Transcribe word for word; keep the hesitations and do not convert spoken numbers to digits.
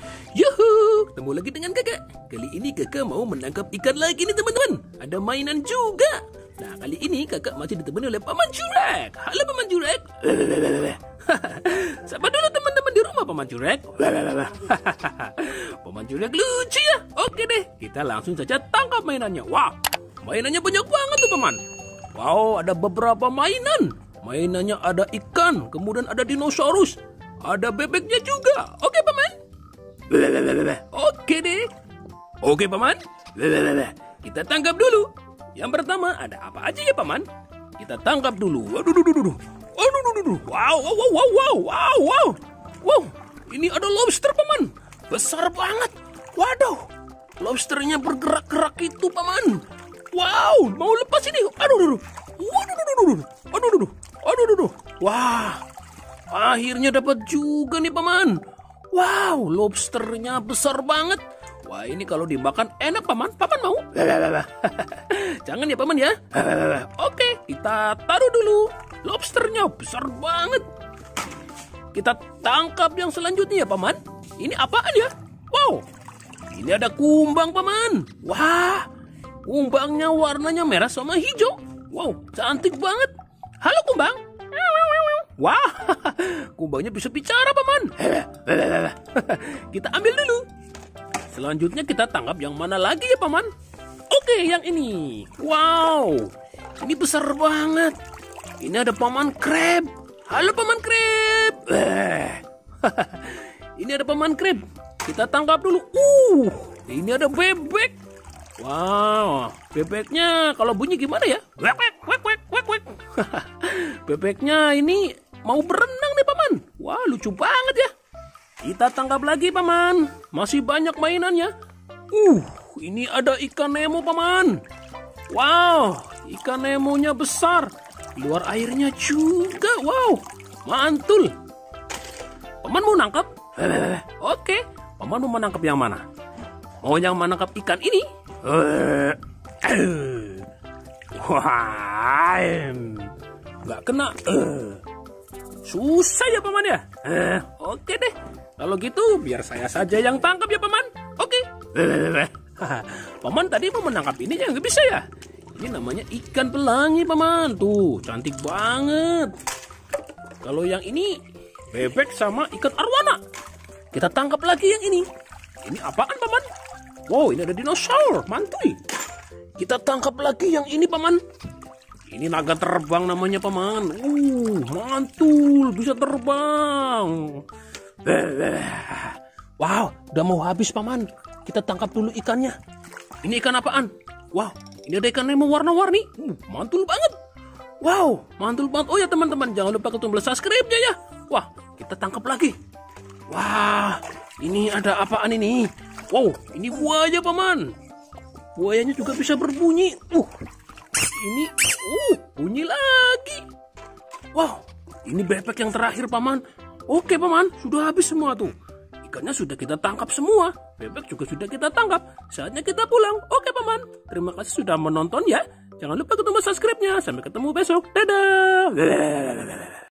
Yuhu, ketemu lagi dengan kakak. Kali ini kakak mau menangkap ikan lagi nih teman-teman. Ada mainan juga. Nah, kali ini kakak masih ditemani oleh Paman Jurek. Halo Paman Jurek. Sapa dulu teman-teman di rumah Paman Jurek. Paman Jurek lucu ya. Oke deh, kita langsung saja tangkap mainannya. Wah, mainannya banyak banget tuh Paman. Wow, ada beberapa mainan. Mainannya ada ikan, kemudian ada dinosaurus, ada bebeknya juga. Oke Paman. Oke deh. Oke Paman. Kita tangkap dulu. Yang pertama ada apa aja ya Paman? Kita tangkap dulu. Waduh, duh, duh, duh, duh. Waduh, duh, duh, duh. Wow, wow, wow, wow, wow, wow, wow. Wow, ini ada lobster Paman. Besar banget. Waduh, lobsternya bergerak-gerak itu Paman. Wow, mau lepas ini. Aduh, duh, duh. Waduh, duh, duh, duh. Aduh, duh, duh. Aduh, duh, duh. Wah, akhirnya dapat juga nih Paman. Wow, lobsternya besar banget. Wah, ini kalau dimakan enak Paman. Paman mau? Jangan ya Paman ya. Oke, kita taruh dulu. Lobsternya besar banget. Kita tangkap yang selanjutnya ya Paman. Ini apaan ya? Wow, ini ada kumbang Paman. Wah, kumbangnya warnanya merah sama hijau. Wow, cantik banget. Halo kumbang. Wah, kumbangnya bisa bicara Paman. Kita ambil dulu. Selanjutnya kita tangkap yang mana lagi ya Paman? Oke, yang ini. Wow, ini besar banget. Ini ada Paman Crab. Halo Paman Crab. Ini ada Paman Crab. Kita tangkap dulu. Uh, ini ada bebek. Wow, bebeknya kalau bunyi gimana ya? Wek, wek, wek, wek, wek, wek. Bebeknya ini mau berenang nih Paman. Wah, lucu banget ya. Kita tangkap lagi Paman. Masih banyak mainannya. Uh, ini ada ikan Nemo Paman. Wow, ikan Nemonya besar. Luar airnya juga. Wow, mantul. Paman mau nangkap? Oke, Paman mau menangkap yang mana? Mau yang menangkap ikan ini? Wah, nggak kena. Susah ya Paman ya. Oke deh. Kalau gitu biar saya saja yang tangkap ya Paman. Oke. Paman tadi mau menangkap ini ya nggak bisa ya. Ini namanya ikan pelangi Paman. Tuh cantik banget. Kalau yang ini bebek sama ikan arwana. Kita tangkap lagi yang ini. Ini apaan Paman? Wow, ini ada dinosaur. Mantul. Kita tangkap lagi yang ini Paman. Ini naga terbang namanya Paman. Uh, mantul. Bisa terbang. Wow, udah mau habis Paman. Kita tangkap dulu ikannya. Ini ikan apaan? Wow, ini ada ikan Nemo warna-warni. Uh, mantul banget. Wow, mantul banget. Oh ya teman-teman, jangan lupa ke tombol subscribe-nya ya. Wah, kita tangkap lagi. Wah, ini ada apaan ini? Wow, ini buaya Paman. Buayanya juga bisa berbunyi. Uh, ini, uh, bunyi lagi. Wow, ini bebek yang terakhir Paman. Oke Paman, sudah habis semua tuh. Ikannya sudah kita tangkap semua. Bebek juga sudah kita tangkap. Saatnya kita pulang. Oke Paman, terima kasih sudah menonton ya. Jangan lupa ke tombol subscribe-nya. Sampai ketemu besok. Dadah.